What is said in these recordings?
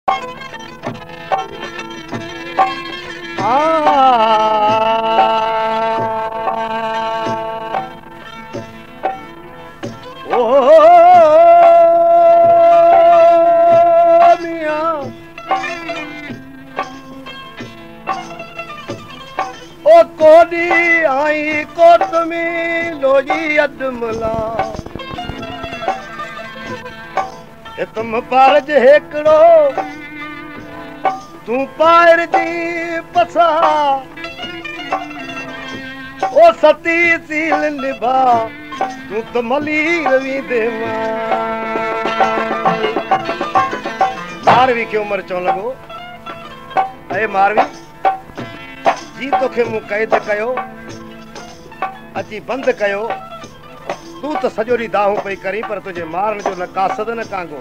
कोडी आई कोतमी लोजी अदमला तुम पारज हेकड़ो तू पायर दी पसा ओ सती सील निभा तू तो मली रवी देवा मारवी की उम्र चो लगो अरे मारवी जी तोखे मूं कैद कयो अची बंद कयो तू तो सॼो ॾींहुं दाहूं पई करी पर तुझे मारण जो न कासद न कांगो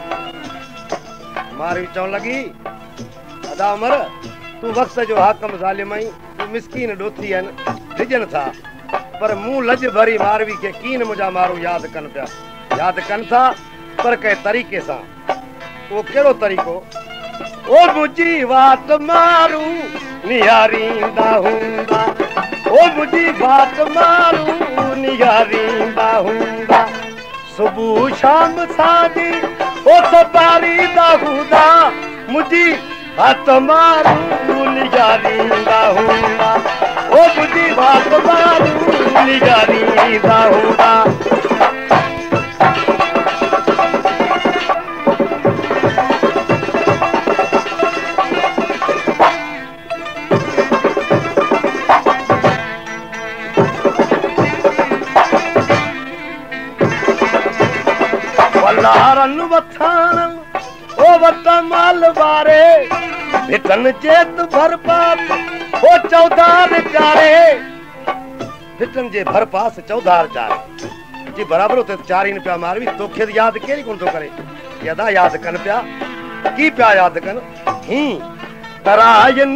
मारवी चवण लॻी अदा उमर तू वक़्त जो हाकम ज़ालिम आई तू मिसकीन ॾोथी आहिनि डिॼनि था पर मूं लज भरी मारवी खे कीन मुंहिंजा माण्हू यादि कनि था पर कंहिं तरीक़े सां उहो कहिड़ो तरीक़ो ओ मुंहिंजी वात मारू निहारींदा हूंदा ओ मुंहिंजी वात मारू निहारींदा हूंदा सुबुह शाम साॼी ओ सपारींदा हूंदा मुंहिंजी वात मारू निहारींदा हूंदा ओ मुंहिंजी वात मारू निहारींदा हूंदा लारन वथान ओ वत माल वारे भिटन चेत भरपास ओ चौधार चारे भिटन जे भरपास चौधार चारे जी बराबर होते चार पिया मारवी तोखे याद केरी कोन तो करे यदा याद कन पिया की पिया याद कन ही तरायन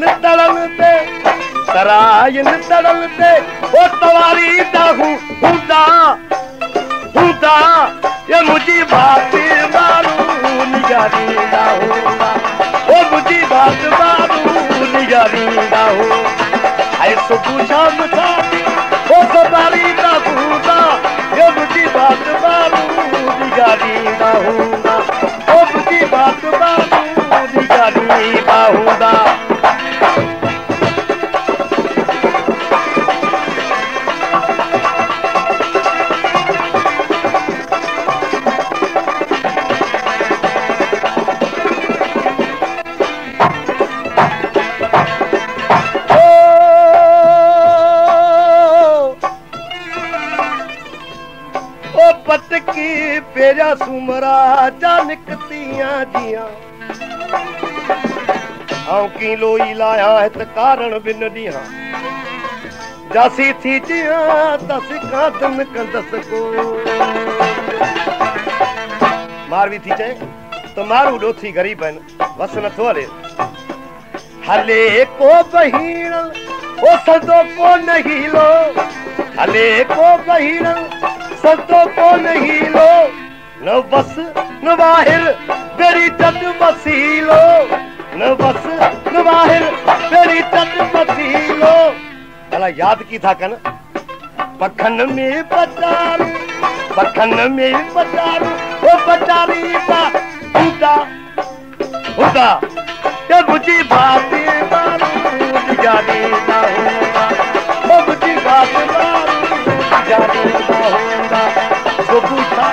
तड़न ते ओ तवारी दाहू हुंदा हुंदा ये मुझी बात मारू निगारींदा हूंदा ओ मुझी बात मारू निगारींदा हो ऐ सुबुह शाम साथी ओ सवारींदा हूंदा ये मुझी बात मारू निगारींदा हूंदा ओ मुझी बात मारू निगारींदा हूंदा पेरा सुमरा जा निकतियां जियां आऊं की लोई लाया है त कारण बिन दिया जासी थी जियां दस कादन कंदस को मारवी थी चे तो मारू डोथी गरीब है बस न थो हले को बहीण ओ सदो को नहीं लो हले को बहीण सदो को नहीं लो न बस न बाहिर बेरी तट वसीलो न बस न बाहिर बेरी तट वसीलो भला याद की था कन पखन में पचारू ओ पचारी दा हुदा हुदा ये बुझी बात मारू निगारी दा हुदा ओ बुझी बात मारू निगारी दा हुदा सुबुह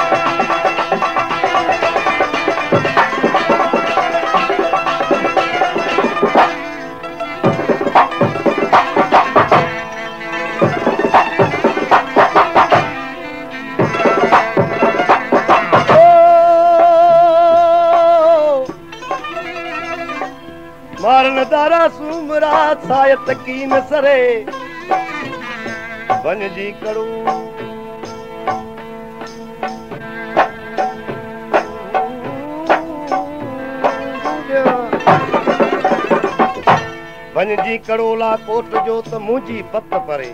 मारन दारा सुमरा सायत की न सरे बन जी करू बन जी करोला कोट जो त मुंहिंजी पत परे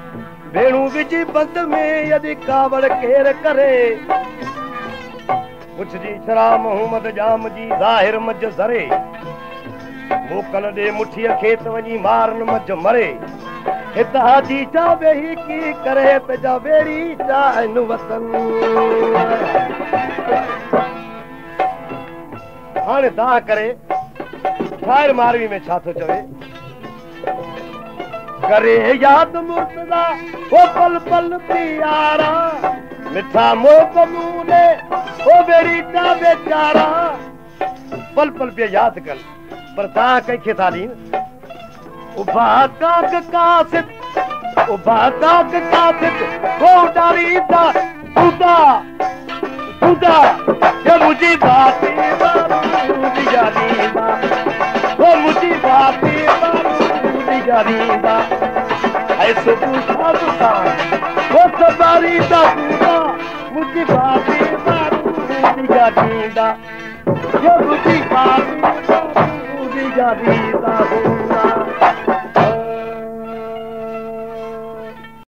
भेणू विझी बंद में यदि कावड़ केर करे पुछजी छरा मोहम्मद जाम जी ज़ाहिर मज ज़रे मोकल दे मुठीअ खेत वञी मारन मज मरे हिता जी चा वेही की करे त जा बेड़ी चा इन वतन हाणे दा करे शायर मारवी में छा थो चवे करे याद मुर्तदा ओ पल पल प्यारा मिठा मोक मूने ओ बेड़ी चा बेचारा पल पल पे याद कर पर ता कंहिंखे था ॾीन उभा काक कासित उभा काक कासित को डारीदा खुदा खुदा ये मुझी बाती बारूदी जानीदा वो मुझी बाती बारूदी जानीदा ऐसे पूछा बुता वो सवारी दा खुदा मुझी बाती बारूदी जानीदा ये मुझी बाती बारूदी जानीदा खुदा